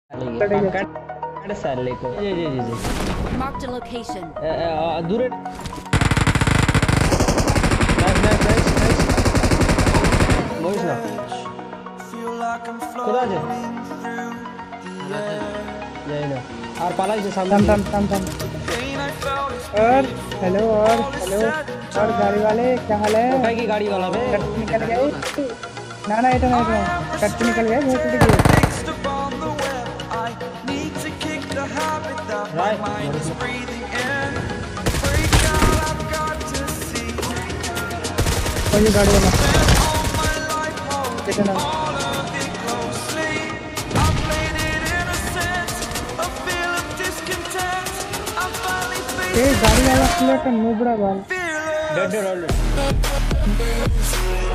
पकड़ साले को। जी जी जी जी। Marked a location. दूर है। नाइस बोइस ना खुदा जे यही ना और पाला से सामने थम और हेलो और गाड़ी वाले क्या हाल है? उठाई की गाड़ी वाला बे कट निकल गए ना ये तो नहीं कट निकल गए बहुत टूट गए कोई गाड़ी वाला कितना गाड़ी वाला प्लेट नुबड़ा बाल डेड